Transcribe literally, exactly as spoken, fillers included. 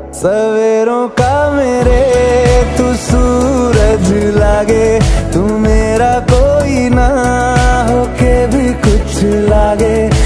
सवेरों का मेरे तू सूरज लागे, तू मेरा कोई ना होके भी कुछ लागे।